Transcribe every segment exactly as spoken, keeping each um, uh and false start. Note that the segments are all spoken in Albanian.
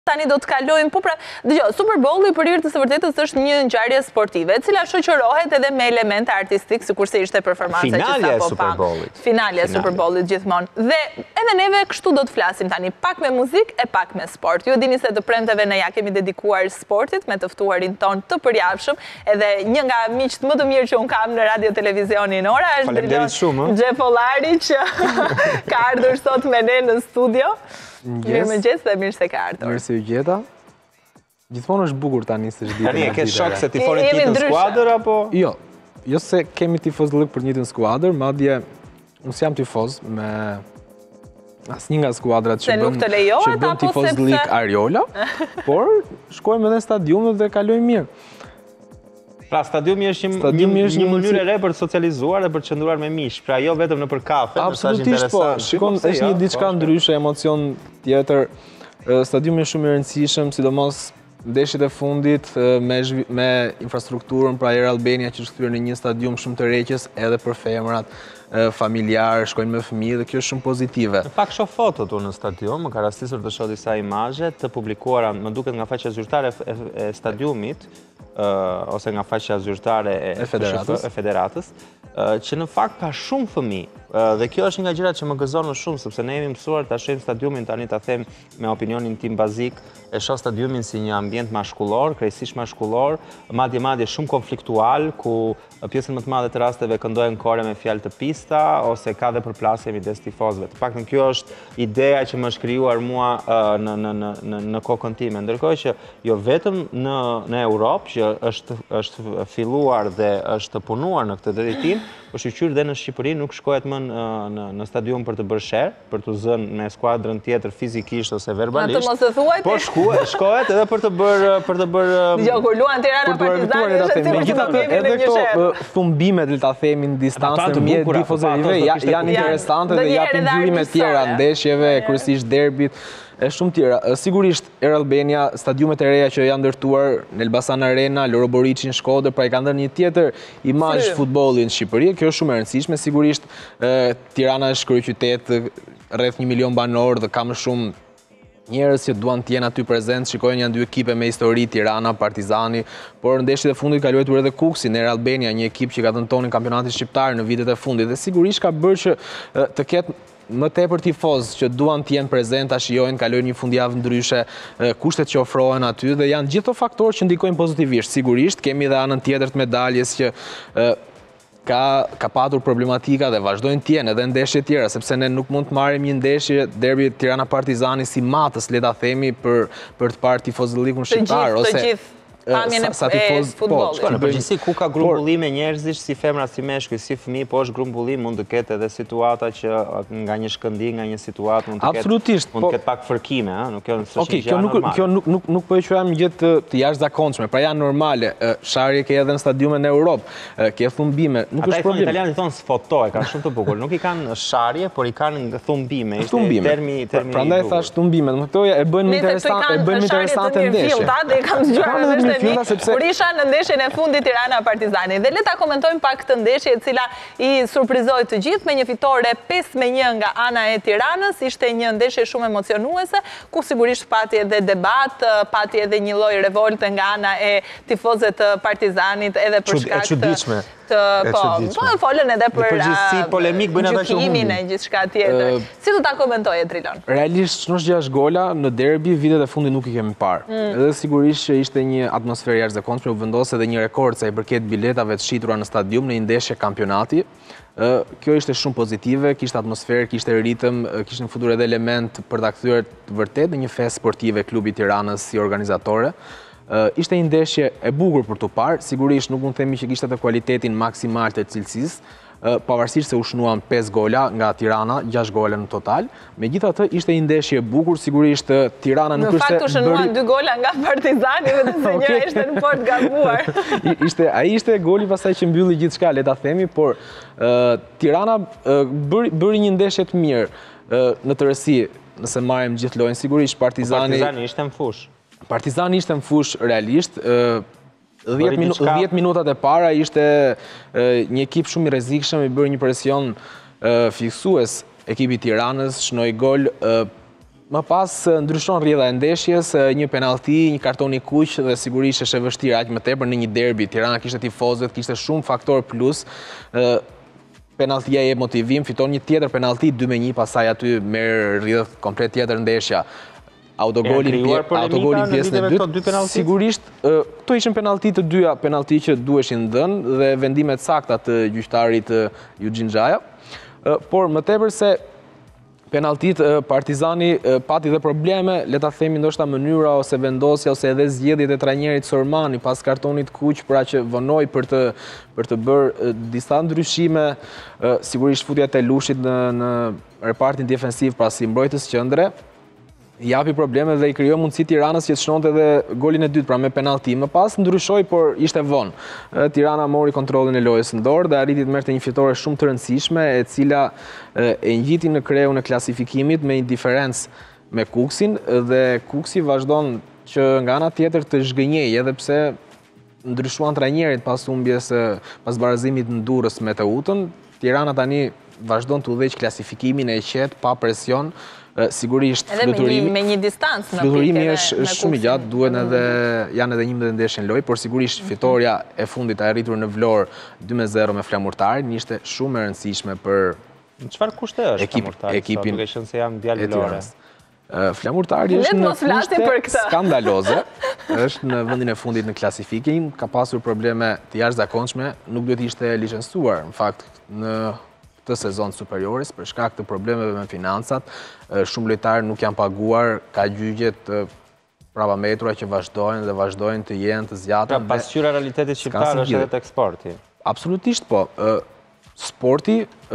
Tani do të kalojmë, po pra, dëgjoj, Super Bowl-i për hir të së vërtetës është një ngjarje sportive, e cila shoqërohet edhe me elemente artistik, sikurse ishte performanca që sapo pam. Finalja e Super Bowl-it gjithmonë. Dhe edhe neve kështu do të flasim tani, pak me muzikë e pak me sport. Ju dini se të premteve ne ja kemi dedikuar sportit me të ftuarin ton të përjashëm, edhe një nga miqtë më të mirë që un kam në radio televizionin ora është Xhepollari që ka ardhur sot me ne në studio. Mirë më gjithë dhe mirë se ka ardhur. Mirë se ju gjeta. Gjithmonë është bukur tani se është ditë. Tani e ke shok se tifonit të njëjtën skuadër apo? Jo, jo se kemi tifozlëk për njëjtën skuadër, madje unë s'jam tifoz me asnjë nga skuadrat që bën që bën tifozlik Ariola, por shkojmë edhe në stadiumet dhe kalojmë mirë. Pra, stadiumi është një mënyrë e re për të socializuar dhe për të qëndruar me miq, pra jo vetëm në për kafe, absolutisht po. Shikon, është një diçka ndryshe, emocion tjetër. Stadiumi është shumë i rëndësishëm, sidomos ndeshjet e fundit me infrastrukturën pra Air Albania që është kthyer në një stadium shumë të reqës edhe për femrat, familjar, shkojnë me fëmijë dhe kjo është shumë pozitive. Në pak shoh fotot unë në stadium, më ka rastisur të shoh disa imazhe të publikuara, më duket nga faqja zyrtare e stadiumit, ose nga faqja zyrtare e federatës, që në fakt ka shumë fëmijë. Dhe kjo është nga gjërat që më gëzon më shumë, sepse ne jemi mësuar ta shohim stadiumin tani ta them me opinionin tim bazik, e shoh stadiumin si një ambient mashkullor, krejtësisht mashkullor, madje madje shumë konfliktual, ku pjesën më të madhe të rasteve këndohen kore me fjalë të pista ose ka dhe përplasje midis tifozëve. Të paktën kjo është ideja që më është krijuar mua në në në në kokën time, ndërkohë që jo vetëm në në Europë që është është filluar dhe është punuar në këtë drejtim, por shqyr dhe në Shqipëri nuk shkohet më në në stadium për të bërë sher, për të zënë me skuadrën tjetër fizikisht ose verbalisht. Atë mos e thuaj. Po shkohet, shkohet edhe për të bërë për të bërë Jo, kur luan Tirana Partizani është sikur që do kemi në një sher. Thumbimet, le ta themi, në distancë mjet tifozëve janë interesante dhe japin ngjyrime të tjera ndeshjeve, kryesisht derbit, e shumë tjera. Sigurisht Air Albania, stadiumet e reja që janë ndërtuar në Elbasan Arena, Loro Boriçi në Shkodër, pra i kanë dhënë një tjetër imazh futbollit në Shqipëri. Kjo është shumë e rëndësishme. Sigurisht Tirana është kryeqytet, rreth një milion banor dhe ka më shumë njerëz që duan të jenë aty prezent. Shikojnë janë dy ekipe me histori, Tirana, Partizani, por në ndeshjet e fundit ka luajtur edhe Kuksi në Air Albania, një ekip që ka dëmtonin kampionatin shqiptar në vitet e fundit dhe sigurisht ka bërë që të ketë më tepër tifoz që duan të jenë prezent, ta shijojnë, kalojnë një fundjavë ndryshe, kushtet që ofrohen aty dhe janë gjithë faktorë që ndikojnë pozitivisht. Sigurisht kemi edhe anën tjetër të medaljes që ka ka patur problematika dhe vazhdojnë të jenë edhe ndeshje tjera, sepse ne nuk mund të marrim një ndeshje derbi Tirana Partizani si matës, le ta themi, për për të parë tifozëllikun shqiptar ose pamjen e futbollit. Në përgjithësi ku ka grumbullime njerëzish si femra si meshkuj, si fëmijë, po është grumbullim, mund të ketë edhe situata që nga një shkëndijë, nga një situatë mund të ketë absolutisht, mund të ketë pak fërkime, ëh, nuk është Okej, kjo nuk kjo nuk nuk nuk po e quajm gjë të të jashtëzakonshme, pra janë normale. Sharje ke edhe në stadiumet në Europë, ke thumbime, nuk është problem. Ata italianët thonë sfoto, e kanë shumë të bukur. Nuk i kanë sharje, por i kanë thumbime. Ishte termi termi. Prandaj thash thumbime, do të thoya e bën interesante, e bën interesante ndeshjen. Kur isha në ndeshjen e fundit Tirana Partizani. Dhe le ta komentojmë pak këtë ndeshje e cila i surprizoi të gjithë me një fitore pesë me një nga ana e Tiranës. Ishte një ndeshje shumë emocionuese, ku sigurisht pati edhe debat, pati edhe një lloj revolte nga ana e tifozëve të Partizanit edhe për shkak të çuditshme. Po, po folën edhe për përgjithësi polemik bën ata që humbin e gjithçka tjetër. Si do ta komentoje Trilon? Realisht shnosh gjashtë gola në derbi, vitet e fundit nuk i kemi parë. Edhe sigurisht që ishte një atmosferë jashtëzakonshme, u vendos edhe një rekord sa i përket biletave të shitura në stadium në një ndeshje kampionati. Kjo ishte shumë pozitive, kishte atmosferë, kishte ritëm, kishin futur edhe element për ta kthyer vërtet në një festë sportive klubi Tiranës si organizatore. Ishte një ndeshje e bukur për të parë, sigurisht nuk mund të themi që kishte atë kualitetin maksimal të cilësisë, pavarësisht se u shnuan pesë gola nga Tirana, gjashtë gola në total. Megjithatë ishte një ndeshje e bukur, sigurisht Tirana nuk është në fakt u shnuan dy gola nga Partizani, vetëm se njëra ishte në port gabuar. Ishte ai ishte goli pastaj që mbylli gjithçka, le ta themi, por Tirana bëri një ndeshje të mirë në tërësi, nëse marrim gjithë lojën. Sigurisht Partizani Partizani ishte në fush. Partizani ishte në fush realisht, dhjetë minutat e para ishte një ekip shumë i rrezikshëm, i bërë një presion fiksues ekipi Tiranës, shnoi gol Më pas ndryshon rrjedha e ndeshjes, një penalti, një karton i kuq dhe sigurisht është e vështirë aq më tepër në një derbi. Tirana kishte tifozët, kishte shumë faktor plus. Penaltia jep motivim, fiton një tjetër penalti dy me një, pastaj aty merr rrjedhë komplet tjetër ndeshja. Autogolin pjesën e dytë. Sigurisht, këto ishin penalti të dyja, penalti që duheshin dhënë dhe vendimet sakta të gjyqtarit Eugene Xhaja. Por më tepër se penaltit Partizani pati dhe probleme, le ta themi ndoshta mënyra ose vendosja ose edhe zgjedhjet e trajnerit Sormani pas kartonit kuq, pra që vonoi për të për të bërë disa ndryshime, sigurisht futja e Lushit në në repartin defensiv pra si mbrojtës qendre, japi probleme dhe i krijoi mundësi Tiranës që të shënonte edhe golin e dytë, pra me penalti. Më pas ndryshoi, por ishte vonë. Tirana mori kontrollin e lojës në dorë dhe arriti të merrte një fitore shumë të rëndësishme, e cila e ngjiti në kreun e klasifikimit me një diferencë me Kuksin dhe Kuksi vazhdon që nga ana tjetër të zhgënjej, edhe pse ndryshuan trajnerit pas humbjes pas barazimit në Durrës me Teutën. Tirana tani vazhdon të udhëheq klasifikimin e qetë pa presion. Sigurisht fluturimi me një distancë në fluturimi është shumë i gjatë, duhen edhe janë edhe njëmbëdhjetë ndeshje në lojë, por sigurisht fitoria e fundit e arritur në Vlorë dy me zero me Flamurtarin ishte shumë e rëndësishme për në çfarë kushte është Flamurtari, duke qenë se janë djalë Vlorës. Flamurtari është në kushte skandaloze, është në vendin e fundit në klasifikim, ka pasur probleme të jashtëzakonshme, nuk duhet ishte licencuar në fakt në të sezon superioris, për shkak të problemeve me financat, shumë lojtarë nuk janë paguar, ka gjyqjet pravametra që vazhdojnë dhe vazhdojnë të jenë të zgjata. Pra pasqyra realitetit shqiptar është edhe tek sporti. Absolutisht po. Sporti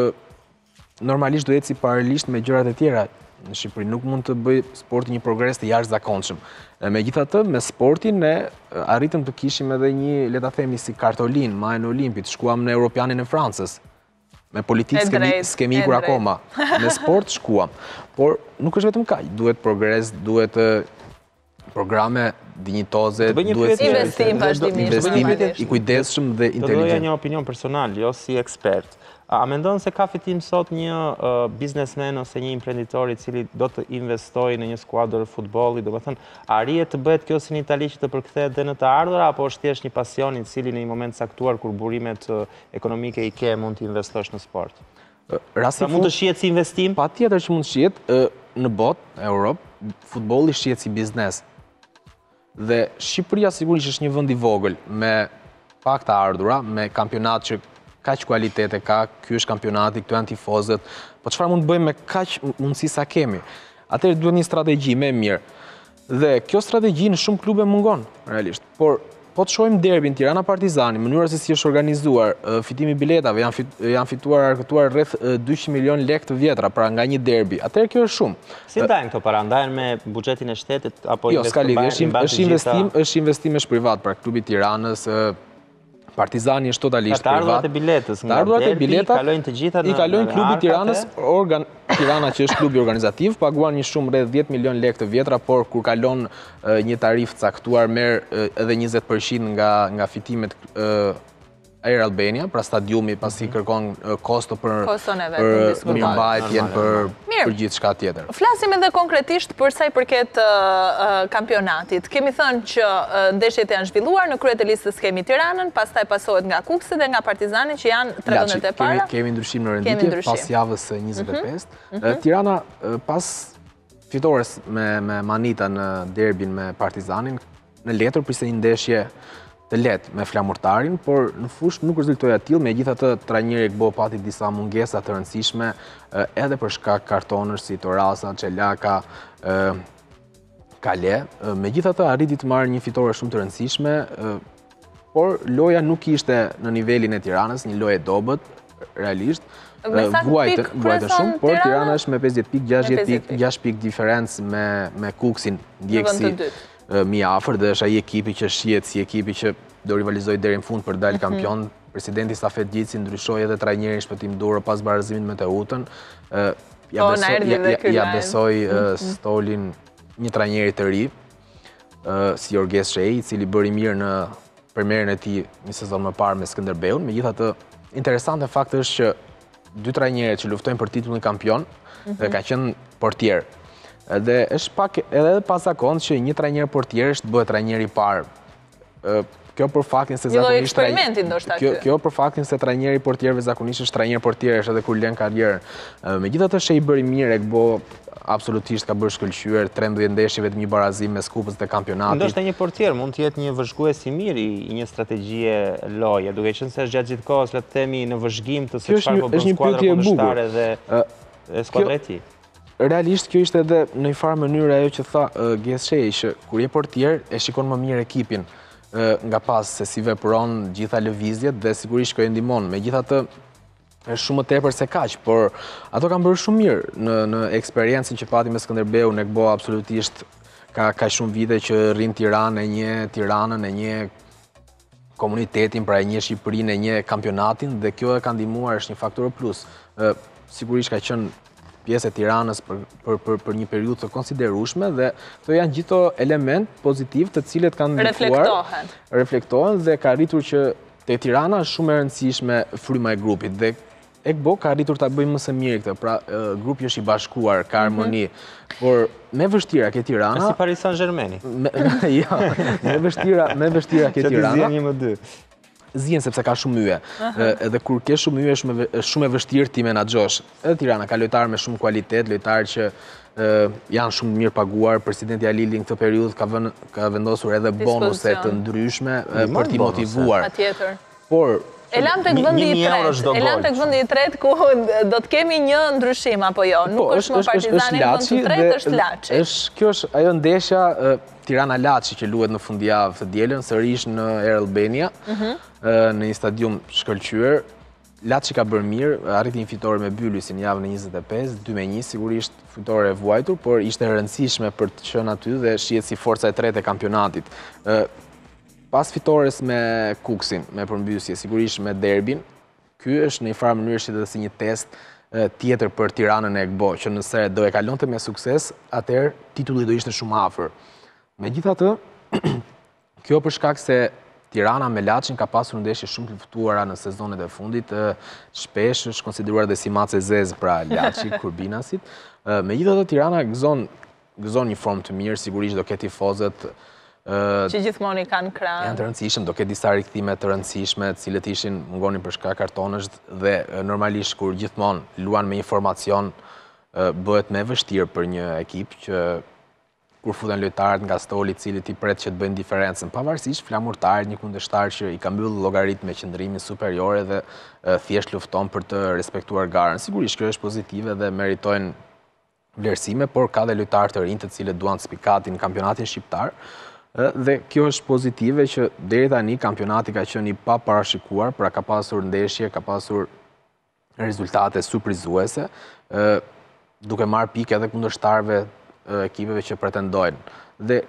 normalisht do eci paralelisht me gjërat e tjera në Shqipëri. Nuk mund të bëj sporti një progres të jashtëzakonshëm. Megjithatë, me sportin ne arritëm të kishim edhe një, le ta themi si kartolin, majën Olimpit, shkuam në Europianin e Francës. Me politikë s'kemi ikur akoma, me sport shkuam. Por nuk është vetëm kaq, duhet progres, duhet programe dinjitoze, duhet investim vazhdimisht, i kujdesshëm dhe inteligent. Do doja një opinion personal, jo si ekspert. A mendon se ka fitim sot një biznesmen ose një imprenditor i cili do të investojë në një skuadër futbolli, do të thënë, a rihet të bëhet kjo si në Itali që të përkthehet dhe në të ardhur, apo është thjesht një pasion i cili në një moment caktuar kur burimet ekonomike i ke mund të investosh në sport? Rasti mund të shihet si investim? Patjetër që mund të shihet. Në botë, në Europë, futbolli shihet si biznes. Dhe Shqipëria sigurisht është një vend i vogël me pak të ardhura, me kampionat që kaq kualitete ka, ky është kampionati, këtu janë tifozët, po çfarë mund të bëjmë me kaq mundësi sa kemi? Atëherë duhet një strategji më e mirë. Dhe kjo strategji në shumë klube mungon, realisht. Por po të shohim derbin Tirana Partizani, mënyra se si është organizuar, fitimi biletave, janë fituar arkëtuar rreth dyqind milion lekë të vjetra, pra nga një derbi. Atëherë kjo është shumë. Si ndajnë këto para? Ndajnë me buxhetin e shtetit apo jo, s'ka lidhje, është investim, është investimesh privat, pra klubi Tiranës, Partizani është totalisht privat. Të ardhurat e biletës, nga derbi, i kalojnë të gjitha në i kalojnë klubi Tiranës, Tirana që është klubi organizativ, paguan një shumë rreth dhjetë milion lekë të vjetra, por kur kalon një tarif caktuar merr edhe njëzet përqind nga nga fitimet Air Albania, pra stadiumi pasi kërkon kosto për mirëmbajtjen, për për gjithë shka tjetër. Flasim edhe konkretisht për sa i përket kampionatit. Kemi thënë që ndeshjet janë zhvilluar, në krye të listës kemi Tiranën, pastaj pasohet nga Kuksi dhe nga Partizani që janë tre vendet e para. Kemi ndryshim në renditje pas javës njëzet e pesë. Tirana pas fitores me Manita në derbin me Partizanin, në letër priste një ndeshje të letë me Flamurtarin, por në fush nuk rezultoi atillë, megjithatë trajneri Gbo pati disa mungesa të rëndësishme edhe për shkak kartonësh si Torasa, Çelaka, Kale. Megjithatë arriti të marrë një fitore shumë të rëndësishme, por loja nuk ishte në nivelin e Tiranës, një lojë e dobët, realisht. Vuajtë shumë, por Tirana është me pesëdhjetë pikë, gjashtëdhjetë pikë, gjashtë pikë diferencë me Kuksin, ndjekësi mi afër dhe është ai ekipi që shihet si ekipi që do rivalizojë deri në fund për dalë kampion. Presidenti Safet Gjitsi ndryshoi edhe trajnerin Shpëtim Durrë pas barazimit me Teutën. Ja besoi stolin një trajneri të ri, si Jorges Shei, i cili bëri mirë në premierën e tij një sezon më parë me Skënderbeun. Megjithatë, interesante fakti është që dy trajnerët që luftojnë për titullin kampion ka qenë portier. Dhe është pak edhe pasakon që një trajner portierësh të bëhet trajner i parë. Kjo për faktin se zakonisht eksperimentin ndoshta kjo kjo për faktin se trajneri i portierëve zakonisht është trajner portierësh edhe kur lën karrierën. Megjithatë është i bëri mirë, Egbo absolutisht ka bërë shkëlqyer trembëdhjetë ndeshje vetëm një barazim mes kupës dhe kampionatit. Ndoshta një portier mund të jetë një vëzhgues i mirë i një strategjie loje, duke qenë se është gjatë gjithë kohës le të themi në vëzhgim të se çfarë po bën skuadra kundërshtare dhe skuadra e tij. Realisht kjo ishte edhe në një farë mënyrë ajo që tha Gjeshej, që kur je portier e shikon më mirë ekipin nga pas se si vepron gjitha lëvizjet dhe sigurisht kjo e ndihmon. Megjithatë është shumë më tepër se kaq, por ato kanë bërë shumë mirë në në eksperiencën që pati me Skënderbeun. Egbo absolutisht ka ka shumë vite që rrin Tiranë, e një Tiranën, e një komunitetin, pra e një Shqipërinë, e një kampionatin dhe kjo e ka ndihmuar, është një faktor plus. Sigurisht ka qenë pjesë e Tiranës për, për, për, për një periudhë të konsiderueshme dhe këto janë gjithë element pozitiv të cilët kanë ndikuar, reflektohen. reflektohen dhe ka arritur që te Tirana është shumë e rëndësishme fryma e grupit dhe Egbo ka arritur ta bëjë më së miri këtë, pra grupi është i bashkuar, ka harmoni, mm-hmm. por me vështira ke Tirana. Si Paris Saint-Germain. Ja, me vështira, me vështira ke Tirana. Që të një më dy. Zien sepse ka shumë yje. Edhe kur ke shumë yje është shumë e vështirë ti menaxhosh. Edhe Tirana ka lojtarë me shumë kualitet, lojtarë që janë shumë mirë paguar. Presidenti Alili në këtë periudhë ka vënë ka vendosur edhe bonuse të ndryshme për t'i motivuar. Patjetër. Por E lam tek vendi i tretë. E lam tek vendi i tretë ku do të kemi një ndryshim apo jo? Nuk është më Partizani në vend të tretë, është Laçi. Është kjo është ajo ndeshja Tirana Laçi që luhet në fundjavë të dielën, sërish në Air Albania, në një stadium shkëlqyer. Laçi ka bërë mirë, arriti një fitore me Bylysin javën e njëzet e pesë, dy me një, sigurisht fitore e vuajtur, por ishte e rëndësishme për të qenë aty dhe shihet si forca e tretë e kampionatit. Pas fitores me Kuksin, me përmbysje, sigurisht me derbin, ky është në një farë mënyrë që si një test tjetër për Tiranën e Egbo, që nëse do e kalonte me sukses, atëherë titulli do ishte shumë afër. Megjithatë, kjo për shkak se Tirana me Laçin ka pasur ndeshje shumë të luftuara në sezonet e fundit, shpesh është konsideruar dhe si macë e zezë pra Laçi, Kurbinasit. Megjithatë, Tirana gëzon gëzon një formë të mirë, sigurisht do ketë tifozët që gjithmonë i kanë krahë. Janë të rëndësishëm, do ketë disa rikthime të rëndësishme, të cilët ishin mungonin për shkak kartonësh dhe normalisht kur gjithmonë luan me një formacion bëhet më vështirë për një ekip që kur futen lojtarët nga stoli, i cili i pret që të bëjnë diferencën, pavarësisht flamurtarit, një kundërshtar që i ka mbyllur llogarit me qëndrimin superiore dhe thjesht lufton për të respektuar garën. Sigurisht kjo është pozitive dhe meritojnë vlerësime, por ka dhe lojtarë të rinj të cilët duan të spikatin në kampionatin shqiptar. Dhe kjo është pozitive që deri tani kampionati ka qenë i paparashikuar, pra ka pasur ndeshje, ka pasur rezultate surprizuese, duke marrë pikë edhe kundërshtarëve ekipeve që pretendojnë. Dhe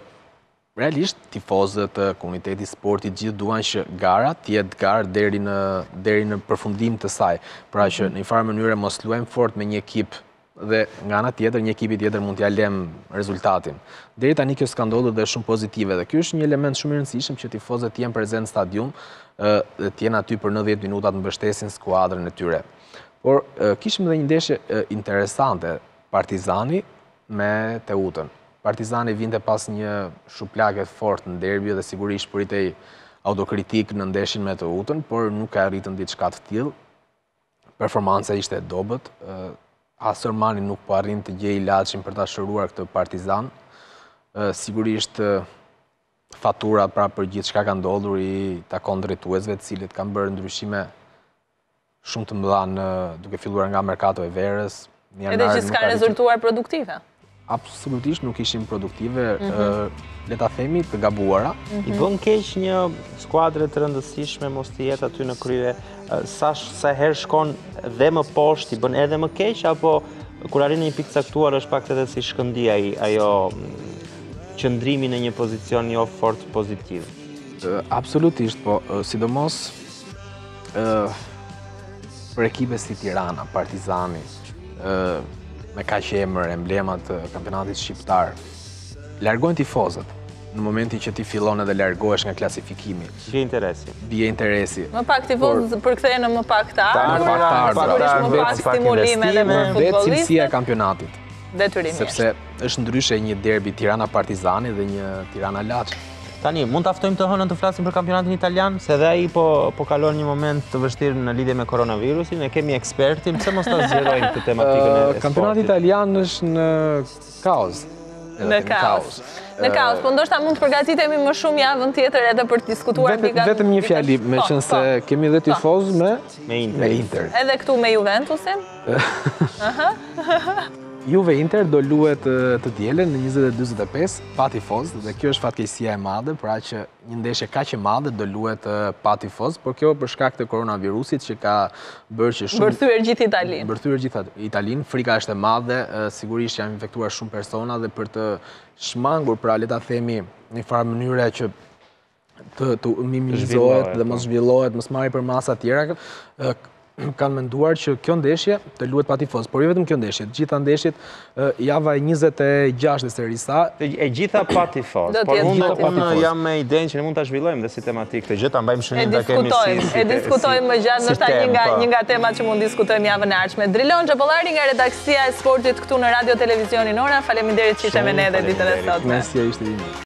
realisht tifozët, komuniteti i sportit gjithë duan që gara të jetë garë deri në deri në përfundim të saj, pra që në një farë mënyrë mos luajmë fort me një ekip dhe nga ana tjetër një ekipi tjetër mund t'ia lëm rezultatin. Deri tani kjo s'ka ndodhur dhe është shumë pozitive dhe ky është një element shumë i rëndësishëm që tifozët të jenë prezent në stadium dhe të jenë aty për nëntëdhjetë minuta të mbështesin skuadrën e tyre. Por kishim edhe një ndeshje interesante, Partizani me Teutën. Partizani vinte pas një shuplake fort në derbi dhe sigurisht pritej autokritik në ndeshjen me Teutën, por nuk ka arritën diçka të tillë. Performanca ishte e dobët. Asermani nuk po arrin të gjejë Laçin për ta shëruar këtë Partizan. Sigurisht fatura pra për gjithë çka ka ndodhur i takon drejtuesve të cilët kanë bërë ndryshime shumë të mëdha në duke filluar nga merkato e verës. Edhe që s'kan rezultuar produktive. Absolutisht nuk ishin produktive, le ta themi të gabuara. I bën keq një skuadre të rëndësishme mos të jetë aty në krye. Sa sa herë shkon dhe më poshtë, i bën edhe më keq, apo kur arrin në një pikë caktuar është pak edhe si shkëndija ajo qëndrimi në një pozicion jo fort pozitiv. Absolutisht, po sidomos për ekipe si Tirana, Partizani, me kaq emër, emblemat të kampionatit shqiptar, largojnë tifozët në momentin që ti fillon edhe largohesh nga klasifikimi. Bie interesi. Bie interesi. Më pak tifozët përkthehen në më pak të ardhur, më pak të ardhur, më pak stimulime edhe për futbollistë. Vetë cilësia e kampionatit. detyrimisht. Sepse është ndryshe një derbi Tirana-Partizani dhe një Tirana-Laçi. Tani, mund të aftojmë të hënën të flasim për kampionatin italian, se dhe ai po, po kalon një moment të vështirë në lidhje me koronavirusin, ne kemi ekspertin, pse mos ta zgjerojmë këtë tematikën e sportit? Kampionati italian është në kaos. Në kaos. Në kaos, po ndoshta mund të përgatitemi më shumë javën tjetër edhe për të diskutuar mbi vetëm një fjali, me qenë se kemi dhe tifozë me me Inter. Edhe këtu me Juventusin? Aha. Juve Inter do luhet të dielen në njëzet e dyzet e pesë pa tifoz, dhe kjo është fatkeqësia e madhe, pra që një ndeshje kaq e madhe do luhet pa tifoz, por kjo për shkak të koronavirusit që ka bërë që shumë bërthyer gjithë Italinë. Bërthyer gjithë Italinë, frika është e madhe, sigurisht janë infektuar shumë persona dhe për të shmangur, pra le ta themi në një farë mënyre që të të minimizohet dhe mos zhvillohet, mos marrë për masa të tjera, kanë menduar që kjo ndeshje të luhet pa tifoz, por jo vetëm kjo ndeshje, të gjitha ndeshjet java e njëzet e gjashtë e serisa. E gjitha pa tifoz, por unë jam me idenë që ne mund ta zhvillojmë dhe si tematik të gjitha, mbajmë shënim ta kemi si. E diskutojmë më gjatë, ndoshta një nga një nga temat që mund diskutojmë javën e ardhshme. Drilon Xhapollari nga redaksia e sportit këtu në Radio Televizionin Ora. Faleminderit që ishe me ne edhe ditën e sotme. Mesja ishte ime.